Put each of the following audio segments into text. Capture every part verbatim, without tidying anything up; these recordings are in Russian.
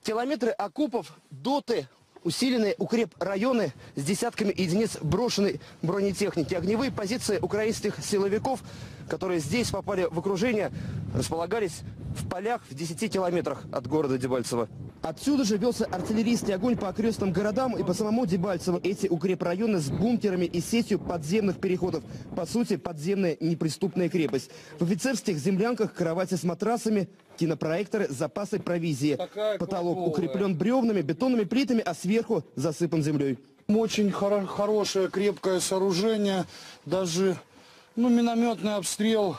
Километры окопов, доты, усиленные укрепрайоны с десятками единиц брошенной бронетехники. Огневые позиции украинских силовиков, которые здесь попали в окружение, располагались в полях в десяти километрах от города Дебальцево. Отсюда же велся артиллерийский огонь по окрестным городам и по самому Дебальцево. Эти укрепрайоны с бункерами и сетью подземных переходов. По сути, подземная неприступная крепость. В офицерских землянках кровати с матрасами, кинопроекторы, запасы провизии. Такая Потолок круговая. Укреплен бревнами, бетонными плитами, а сверху засыпан землей. Очень хоро хорошее, крепкое сооружение. Даже ну, минометный обстрел.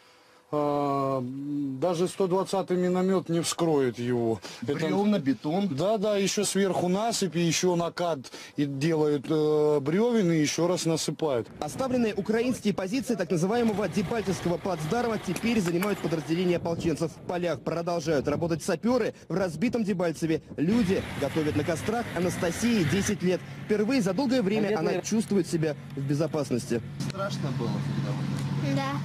Даже сто двадцатый миномет не вскроет его. Бревна, бетон. Да, да, еще сверху насыпи, еще накат и делают э, бревен и еще раз насыпают. Оставленные украинские позиции так называемого Дебальцевского плацдарма теперь занимают подразделения ополченцев. В полях продолжают работать саперы в разбитом Дебальцеве. Люди готовят на кострах. Анастасии десять лет. Впервые за долгое время Обед, она наверное. чувствует себя в безопасности. Страшно было всегда? Да.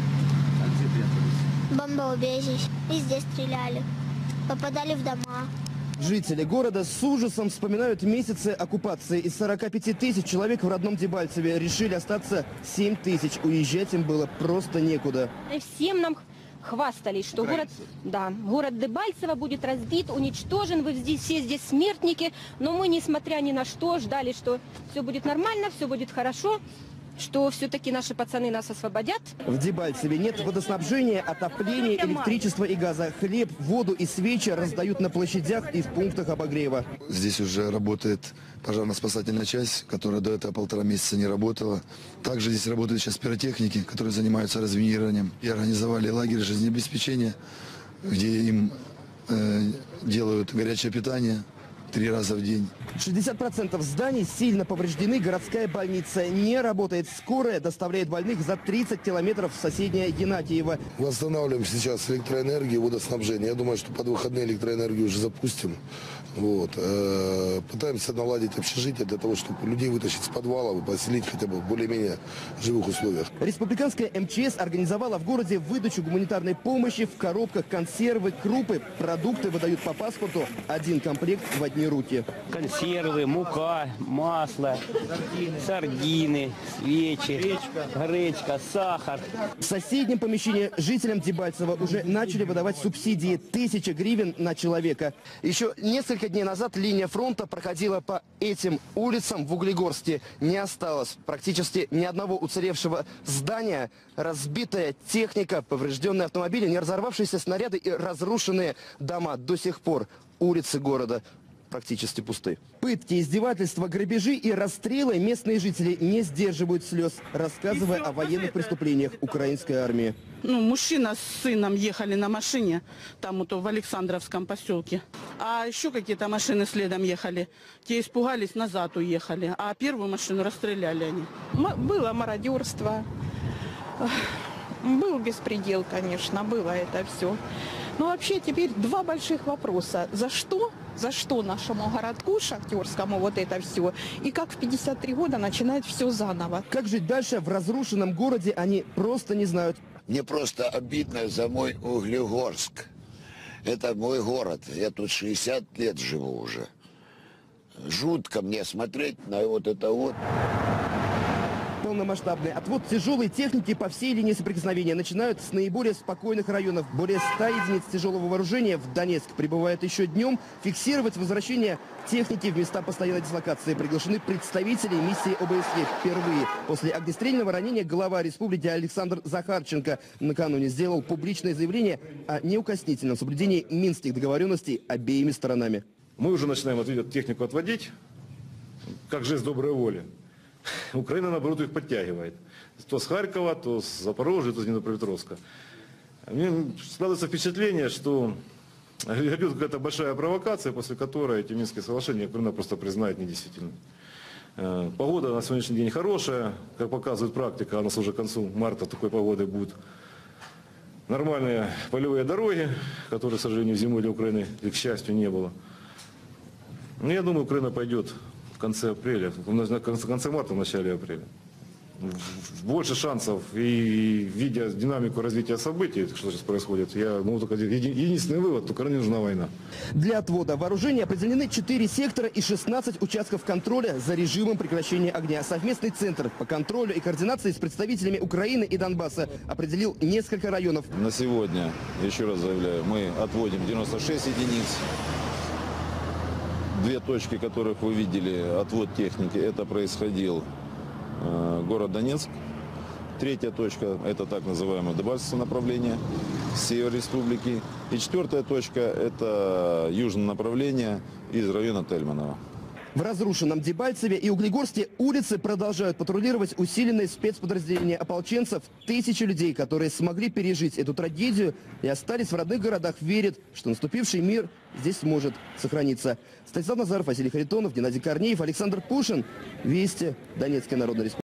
А где прятались? Бомбоубежище. И здесь стреляли. Попадали в дома. Жители города с ужасом вспоминают месяцы оккупации. Из сорока пяти тысяч человек в родном Дебальцеве решили остаться семь тысяч. Уезжать им было просто некуда. И всем нам хвастались, что город, да, город Дебальцево будет разбит, уничтожен, вы здесь, все здесь смертники. Но мы, несмотря ни на что, ждали, что все будет нормально, все будет хорошо, что все-таки наши пацаны нас освободят. В Дебальцеве нет водоснабжения, отопления, электричества и газа. Хлеб, воду и свечи раздают на площадях и в пунктах обогрева. Здесь уже работает пожарно-спасательная часть, которая до этого полтора месяца не работала. Также здесь работают сейчас пиротехники, которые занимаются разминированием. И организовали лагерь жизнеобеспечения, где им э, делают горячее питание три раза в день. шестьдесят процентов зданий сильно повреждены. Городская больница не работает. Скорая доставляет больных за тридцать километров в соседнее Геннадьево. Восстанавливаем сейчас электроэнергию, водоснабжение. Я думаю, что под выходные электроэнергию уже запустим. Вот. Пытаемся наладить общежитие для того, чтобы людей вытащить с подвалов и поселить хотя бы в более-менее живых условиях. Республиканская эм че эс организовала в городе выдачу гуманитарной помощи в коробках, консервы, крупы. Продукты выдают по паспорту. Один комплект в одни руки. Консервы, мука, масло, сардины, свечи, гречка, сахар. В соседнем помещении жителям Дебальцева уже начали выдавать субсидии. Тысяча гривен на человека. Еще несколько дней назад линия фронта проходила по этим улицам в Углегорске. Не осталось практически ни одного уцелевшего здания. Разбитая техника, поврежденные автомобили, не разорвавшиеся снаряды и разрушенные дома. До сих пор улицы города практически пусты. Пытки, издевательства, грабежи и расстрелы местные жители не сдерживают слез, рассказывая о военных преступлениях украинской армии. Ну, мужчина с сыном ехали на машине, там вот в Александровском поселке. А еще какие-то машины следом ехали. Те испугались, назад уехали. А первую машину расстреляли они. М- было мародерство. Был беспредел, конечно, было это все. Но вообще теперь два больших вопроса. За что? За что нашему городку шахтерскому вот это все? И как в пятьдесят три года начинать все заново? Как жить дальше в разрушенном городе, они просто не знают. Мне просто обидно за мой Углегорск. Это мой город. Я тут шестьдесят лет живу уже. Жутко мне смотреть на вот это вот. Полномасштабный отвод тяжелой техники по всей линии соприкосновения начинают с наиболее спокойных районов. Более ста единиц тяжелого вооружения в Донецк прибывает еще днем. Фиксировать возвращение техники в места постоянной дислокации приглашены представители миссии о бэ эс е. Впервые после огнестрельного ранения глава республики Александр Захарченко накануне сделал публичное заявление о неукоснительном соблюдении минских договоренностей обеими сторонами. Мы уже начинаем эту технику отводить, как жест доброй воли. Украина, наоборот, их подтягивает. То с Харькова, то с Запорожья, то с Днепропетровска. Мне складывается впечатление, что идет какая-то большая провокация, после которой эти Минские соглашения Украина просто признает недействительными. Погода на сегодняшний день хорошая, как показывает практика, у нас уже к концу марта такой погоды будут нормальные полевые дороги, которые, к сожалению, зимой для Украины, к счастью, не было. Но я думаю, Украина пойдет в конце апреля, в конце марта, в начале апреля. больше шансов, и видя динамику развития событий, что сейчас происходит, я могу только один, единственный вывод, Украине нужна война. Для отвода вооружения определены четыре сектора и шестнадцать участков контроля за режимом прекращения огня. Совместный центр по контролю и координации с представителями Украины и Донбасса определил несколько районов. На сегодня, еще раз заявляю, мы отводим девяносто шесть единиц. Две точки, которых вы видели, отвод техники, это происходил э, город Донецк. Третья точка, это так называемое Дебальцевское направление, север республики. И четвертая точка, это южное направление из района Тельманова. В разрушенном Дебальцеве и Углегорске улицы продолжают патрулировать усиленные спецподразделения ополченцев. Тысячи людей, которые смогли пережить эту трагедию и остались в родных городах, верят, что наступивший мир здесь сможет сохраниться. Станислав Назаров, Василий Харитонов, Геннадий Корнеев, Александр Пушин. Вести. Донецкая Народная Республика.